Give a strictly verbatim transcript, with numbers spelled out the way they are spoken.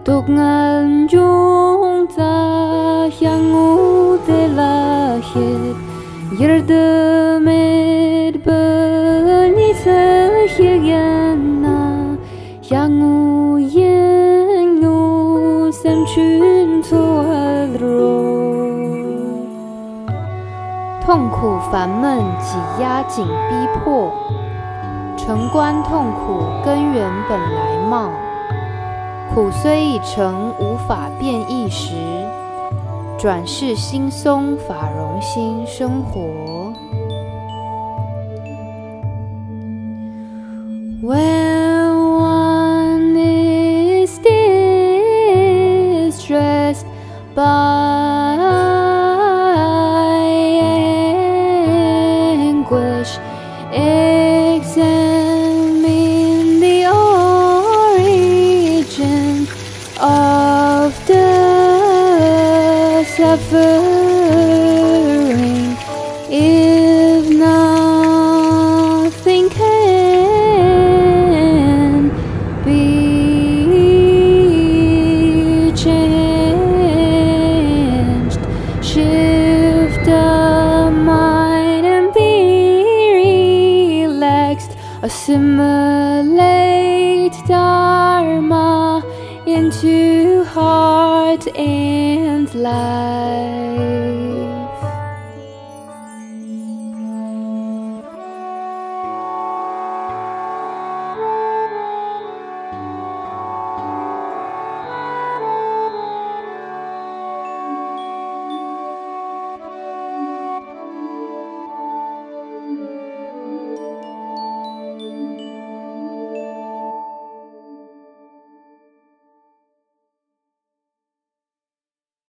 Tukngan jung ta yangu de la hit Yerdemid benita higana Yangu yengu sem chun toadro 痛苦烦闷挤压紧逼迫，城关痛苦根源本来貌。苦虽已成无法变异时，转世轻松法容心生活。When one is distressed by anguish, examine the origin of the suffering. If nothing can be changed, shift the mind and be relaxed. Assimilate Dharma into heart and life.